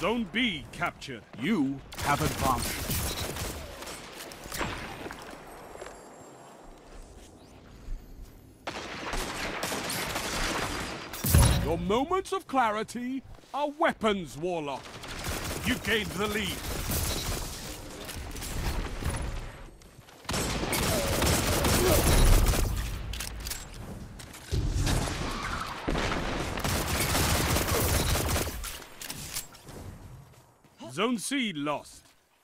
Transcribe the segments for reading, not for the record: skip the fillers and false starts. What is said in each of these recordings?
Zone B captured. You have advantage. Your moments of clarity are weapons, Warlock. You gained the lead. Zone C lost.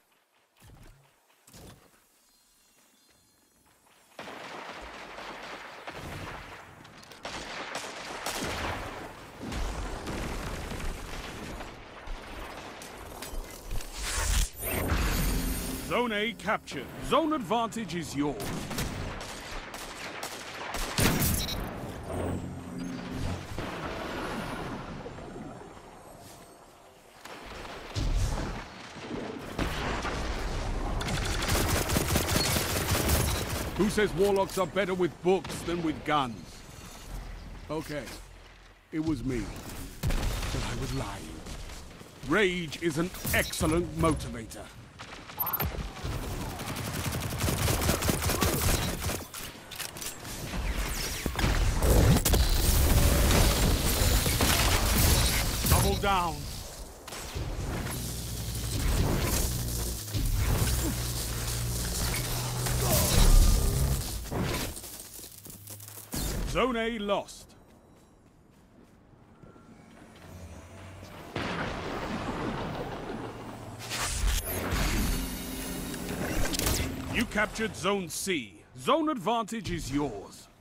Zone A captured. Zone advantage is yours. Who says warlocks are better with books than with guns? Okay, it was me. But I was lying. Rage is an excellent motivator. Double down. Zone A lost. You captured Zone C. Zone advantage is yours.